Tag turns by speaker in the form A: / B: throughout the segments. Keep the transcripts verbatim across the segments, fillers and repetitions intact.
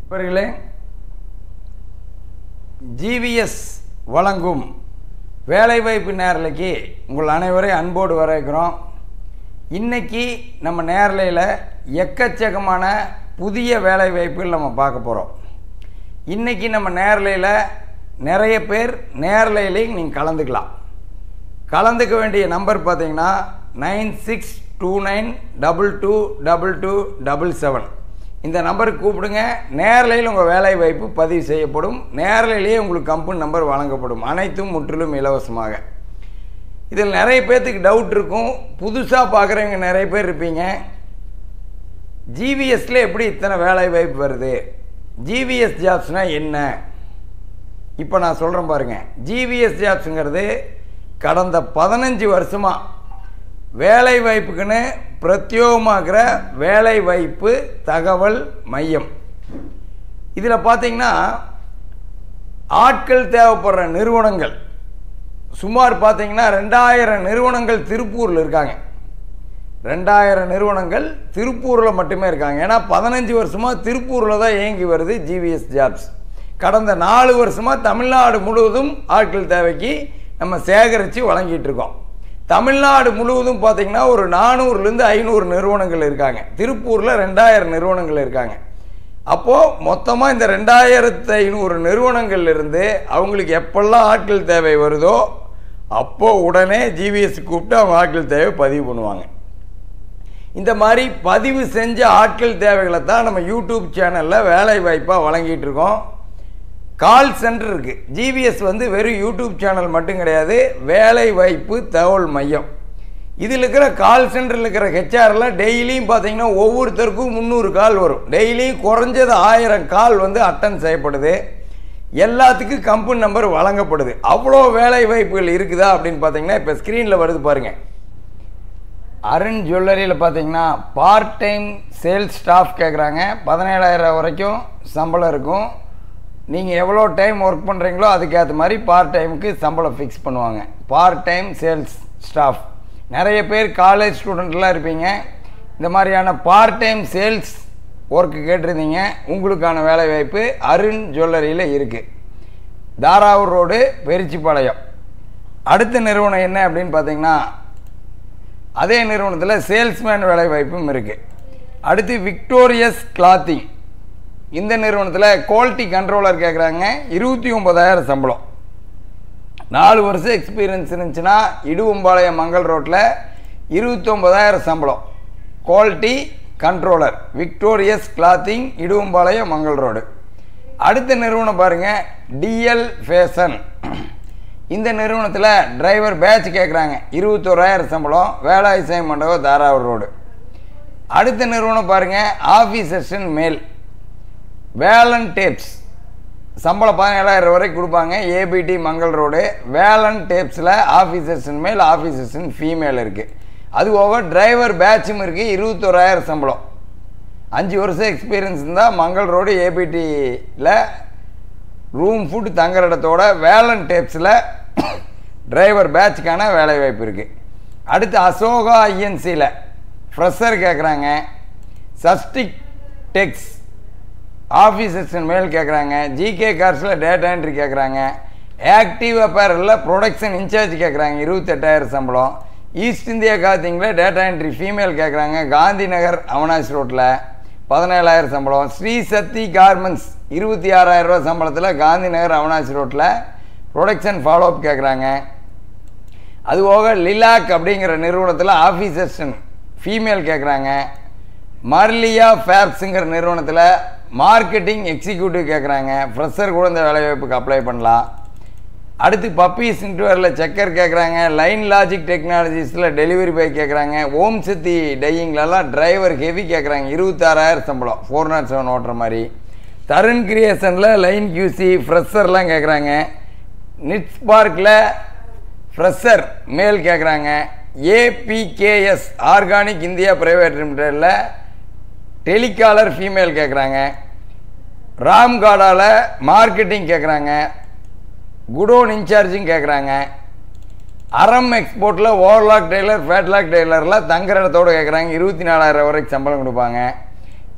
A: இவர்களே ஜிவிஎஸ் வழங்கும் வேலைவாய்ப்பு நேரலைக்கு உங்கள் அனைவரையும் அன்போடு வரவேற்கிறோம். இன்னைக்கு நம்ம நேரலையில் எக்கச்சக்கமான புதிய வேலைவாய்ப்புகள் நம்ம பார்க்க போகிறோம். இன்னைக்கு நம்ம நேரலையில் நிறைய பேர் நேரலையிலையும் நீங்கள் கலந்துக்கலாம். கலந்துக்க வேண்டிய நம்பர் பார்த்தீங்கன்னா nine six two nine double two double two double seven. இந்த நம்பருக்கு கூப்பிடுங்க. நேரலையில் உங்கள் வேலைவாய்ப்பு பதிவு செய்யப்படும். நேரலையிலேயே உங்களுக்கு கம்பெனி நம்பர் வழங்கப்படும். அனைத்தும் முற்றிலும் இலவசமாக. இதில் நிறைய பேர்த்துக்கு டவுட் இருக்கும். புதுசாக பார்க்குறவங்க நிறைய பேர் இருப்பீங்க. ஜிவிஎஸ்ல எப்படி இத்தனை வேலைவாய்ப்பு வருது, ஜிவிஎஸ் ஜாப்ஸ்னால் என்ன? இப்போ நான் சொல்கிறேன் பாருங்கள். ஜிவிஎஸ் ஜாப்ஸுங்கிறது கடந்த பதினஞ்சு வருஷமாக வேலைவாய்ப்புக்குன்னு பிரத்யேகமாகிற வேலைவாய்ப்பு தகவல் மையம். இதில் பார்த்தீங்கன்னா ஆட்கள் தேவைப்படுற நிறுவனங்கள் சுமார் பார்த்தீங்கன்னா ரெண்டாயிரம் நிறுவனங்கள் திருப்பூரில் இருக்காங்க. ரெண்டாயிரம் நிறுவனங்கள் திருப்பூரில் மட்டுமே இருக்காங்க. ஏன்னா பதினஞ்சு வருஷமாக திருப்பூரில் தான் இயங்கி வருது ஜிவிஎஸ் ஜாப்ஸ். கடந்த நாலு வருஷமாக தமிழ்நாடு முழுவதும் ஆட்கள் தேவைக்கு நம்ம சேகரித்து வழங்கிட்டு இருக்கோம். தமிழ்நாடு முழுவதும் பார்த்தீங்கன்னா ஒரு நானூறுலேருந்து ஐநூறு நிறுவனங்கள் இருக்காங்க. திருப்பூரில் ரெண்டாயிரம் நிறுவனங்கள் இருக்காங்க. அப்போது மொத்தமாக இந்த ரெண்டாயிரத்து ஐநூறு நிறுவனங்கள்லேருந்து அவங்களுக்கு எப்பெல்லாம் ஆட்கள் தேவை வருதோ அப்போது உடனே ஜிவிஎஸ் கூப்பிட்டு அவங்க ஆட்கள் தேவை பதிவு பண்ணுவாங்க. இந்த மாதிரி பதிவு செஞ்ச ஆட்கள் தேவைகளை தான் நம்ம யூடியூப் சேனலில் வேலை வாய்ப்பாக வழங்கிட்டு இருக்கோம். கால் சென்டர் இருக்குது. ஜிவிஎஸ் வந்து வெறும் யூடியூப் சேனல் மட்டும் கிடையாது, வேலை வாய்ப்பு தகவல் மையம். இதில் இருக்கிற கால் சென்டரில் இருக்கிற ஹெச்ஆரில் டெய்லியும் பார்த்தீங்கன்னா ஒவ்வொருத்தருக்கும் முந்நூறு கால் வரும். டெய்லியும் குறைஞ்சது ஆயிரம் கால் வந்து அட்டன் செய்யப்படுது. எல்லாத்துக்கும் கம்பெனி நம்பர் வழங்கப்படுது. அவ்வளோ வேலை வாய்ப்புகள் இருக்குதா அப்படின்னு பார்த்தீங்கன்னா இப்போ ஸ்க்ரீனில் வருது பாருங்கள். அருண் ஜுவல்லரியில் பார்த்தீங்கன்னா பார்ட் டைம் சேல்ஸ் ஸ்டாஃப் கேட்குறாங்க. பதினேழாயிரம் வரைக்கும் சம்பளம் இருக்கும். நீங்கள் எவ்வளோ டைம் ஒர்க் பண்ணுறீங்களோ அதுக்கேற்ற மாதிரி பார்ட் டைமுக்கு சம்பளம் ஃபிக்ஸ் பண்ணுவாங்க. Part time sales staff. நிறைய பேர் காலேஜ் ஸ்டூடெண்ட்லாம் இருப்பீங்க. இந்த மாதிரியான பார்ட் டைம் சேல்ஸ் ஒர்க்கு கேட்டிருந்தீங்க. உங்களுக்கான வேலைவாய்ப்பு அருண் ஜுவல்லரியில் இருக்குது. தாராவூர் ரோடு, பெரிச்சிப்பாளையம். அடுத்த நிறுவனம் என்ன அப்படின்னு பார்த்தீங்கன்னா அதே நிறுவனத்தில் சேல்ஸ்மேன் வேலைவாய்ப்பும் இருக்குது. அடுத்து விக்டோரியஸ் கிளாத்திங். இந்த நிறுவனத்தில் குவாலிட்டி கண்ட்ரோலர் கேட்குறாங்க. இருபத்தி ஒம்பதாயிரம் சம்பளம். நாலு வருஷம் எக்ஸ்பீரியன்ஸ் இருந்துச்சுன்னா இடுவம்பாளையம் மங்கள் ரோட்டில் இருபத்தி ஒம்பதாயிரம் சம்பளம். Quality controller, Victorious clothing, Iduvampalayam Mangal road. அடுத்த நிறுவனம் பாருங்கள், டிஎல் ஃபேஷன். இந்த நிறுவனத்தில் டிரைவர் பேட்ச் கேட்குறாங்க. இருபத்தோராயிரம் சம்பளம். வேலாயுசை மண்டபம், தாராவூர் ரோடு. அடுத்த நிறுவனம் பாருங்கள், ஆஃபீஸர்ஸன் மேல், வேலன் டேப்ஸ். சம்பளம் பதினேழாயிரம் வரைக்கும் கொடுப்பாங்க. ABT Mangal road. வேலன் டேப்ஸில் ஆஃபீஸர்ஸன் மேல், ஆஃபீஸர்ஸன் ஃபீமேல் இருக்குது. அது போக டிரைவர் பேட்சும் இருக்குது. இருபத்தோராயிரம் சம்பளம். அஞ்சு வருஷம் எக்ஸ்பீரியன்ஸ் இருந்தால் மங்கள் ரோடு ஏபிடியில் ரூம் ஃபுட் தங்குற இடத்தோட வேலன் டேப்ஸில் டிரைவர் பேட்சுக்கான வேலைவாய்ப்பு இருக்குது. அடுத்து அசோகா ஐஎன்சியில் ஃப்ரெஷர் கேட்குறாங்க. சஸ்டிக் டெக்ஸ் ஆஃபீஸர்ஸன் மேல் கேட்குறாங்க. ஜிகே கார்ஸில் டேட்டா என்ட்ரி கேட்குறாங்க. ஆக்டிவ் அப்பேரலில் ப்ரொடக்ஷன் இன்சார்ஜ் கேட்குறாங்க. இருபத்தெட்டாயிரம் சம்பளம். ஈஸ்ட் இந்தியா காத்திங்கில் டேட்டா என்ட்ரி ஃபீமேல் கேட்குறாங்க. காந்தி நகர் அவனாசி ரோட்டில் பதினேழாயிரம் சம்பளம். ஸ்ரீ சக்தி கார்மெண்ட்ஸ் இருபத்தி ஆறாயிரம் ரூபா சம்பளத்தில் காந்தி நகர் அவனாசி ரோட்டில் ப்ரொடக்ஷன் ஃபாலோஅப் கேட்குறாங்க. அதுபோக லிலாக் அப்படிங்கிற நிறுவனத்தில் ஆஃபீஸர்ஸன் ஃபீமேல் கேட்குறாங்க. மர்லியா ஃபேப்ஸுங்கிற நிறுவனத்தில் மார்க்கெட்டிங் எக்ஸிக்யூட்டிவ் கேட்குறாங்க. ஃப்ரெஷர் கூட இந்த வேலைவாய்ப்புக்கு அப்ளை பண்ணலாம். அடுத்து பப்பீஸ் இன்டர்வரில் செக்கர் கேட்குறாங்க. லைன் லாஜிக் டெக்னாலஜிஸில் டெலிவரி பாய் கேட்குறாங்க. ஓம் சக்தி டையிங்லலாம் டிரைவர் ஹெவி கேட்குறாங்க. இருபத்தாறாயிரம் சம்பளம். ஃபோர் நாட் செவன் ஓட்டுற மாதிரி. தருண் கிரியேஷனில் லைன் கியூசி ஃப்ரெஷர்லாம் கேட்குறாங்க. நிட்ஸ் பார்க்கில் ஃப்ரெஷர் மேல் கேட்குறாங்க. ஏபிகேஎஸ் ஆர்கானிக் இந்தியா பிரைவேட் லிமிடெடில் டெலிகாலர் ஃபீமேல் கேட்குறாங்க. ராம்காடாவில் மார்க்கெட்டிங் கேட்குறாங்க. குடோன் இன்சார்ஜிங் கேட்குறாங்க. அறம் எக்ஸ்போர்ட்டில் ஓவர்லாக் டெய்லர், ஃபேட்லாக் டெய்லரில் தங்குற இடத்தோடு கேட்குறாங்க. இருபத்தி நாலாயிரம் வரைக்கும் சம்பளம் கொடுப்பாங்க.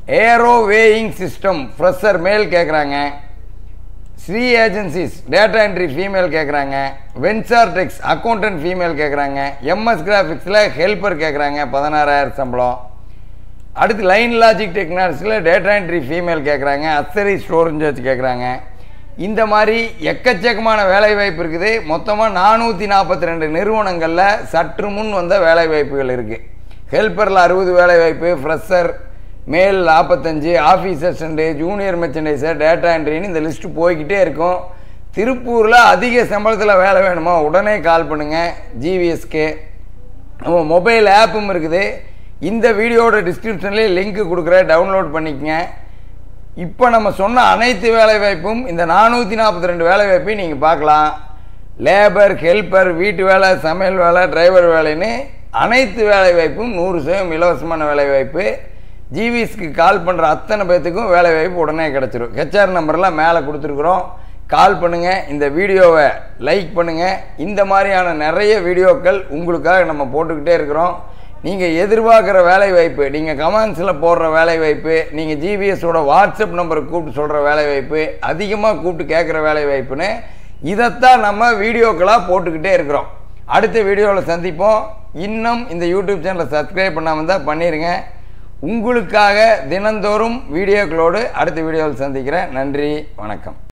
A: Aero weighing system fresher male கேட்குறாங்க. Sri agencies data entry female கேட்குறாங்க. வென்சார் டெக்ஸ் அக்கௌண்டன்ட் ஃபீமேல் கேட்குறாங்க. எம்எஸ் கிராஃபிக்ஸில் ஹெல்ப்பர் கேட்குறாங்க, பதினாறாயிரம் சம்பளம். அடுத்து லைன் லாஜிக் டெக்னாலஜியில் டேட்டா என்ட்ரி ஃபீமேல் கேட்குறாங்க. அசரி ஸ்டோரேஜ் கேட்குறாங்க. இந்த மாதிரி எக்கச்சக்கமான வேலைவாய்ப்பு இருக்குது. மொத்தமாக நானூற்றி நாற்பத்தி ரெண்டு நிறுவனங்களில் சற்று முன் வந்த வேலைவாய்ப்புகள் இருக்குது. ஹெல்ப்பரில் அறுபது வேலைவாய்ப்பு, ஃப்ரெஷர் மேல் நாற்பத்தஞ்சு, office assistant, junior merchandiser, data என்ட்ரின்னு இந்த லிஸ்ட்டு போய்கிட்டே இருக்கும். திருப்பூரில் அதிக சம்பளத்தில் வேலை வேணுமா உடனே கால் பண்ணுங்கள். ஜிவிஎஸ்கே நம்ம மொபைல் ஆப்பும் இருக்குது. இந்த வீடியோட டிஸ்கிரிப்ஷன்லேயே லிங்க் கொடுக்குறேன், டவுன்லோட் பண்ணிக்கங்க. இப்போ நம்ம சொன்ன அனைத்து வேலைவாய்ப்பும் இந்த நானூற்றி நாற்பத்தி ரெண்டு வேலைவாய்ப்பையும் நீங்கள் பார்க்கலாம். லேபர், ஹெல்ப்பர், வீட்டு வேலை, சமையல் வேலை, டிரைவர் வேலைன்னு அனைத்து வேலைவாய்ப்பும் நூறு சதவீதம் இலவசமான வேலைவாய்ப்பு. ஜிவிஎஸ்க்கு கால் பண்ணுற அத்தனை பேர்த்துக்கும் வேலைவாய்ப்பு உடனே கிடச்சிரும். ஹெச்ஆர் நம்பர்லாம் மேலே கொடுத்துருக்குறோம். கால் பண்ணுங்கள், இந்த வீடியோவை லைக் பண்ணுங்கள். இந்த மாதிரியான நிறைய வீடியோக்கள் உங்களுக்காக நம்ம போட்டுக்கிட்டே இருக்கிறோம். நீங்கள் எதிர்பார்க்குற வேலைவாய்ப்பு, நீங்கள் கமெண்ட்ஸில் போடுற வேலைவாய்ப்பு, நீங்கள் ஜிவிஎஸோட வாட்ஸ்அப் நம்பருக்கு கூப்பிட்டு சொல்கிற வேலைவாய்ப்பு, அதிகமாக கூப்பிட்டு கேட்குற வேலைவாய்ப்புன்னு இதைத்தான் நம்ம வீடியோக்களாக போட்டுக்கிட்டே இருக்கிறோம். அடுத்த வீடியோவில் சந்திப்போம். இன்னும் இந்த யூடியூப் சேனலை சப்ஸ்கிரைப் பண்ணாமல் தான் பண்ணிடுங்க. உங்களுக்காக தினந்தோறும் வீடியோக்களோடு அடுத்த வீடியோவில் சந்திக்கிறேன். நன்றி, வணக்கம்.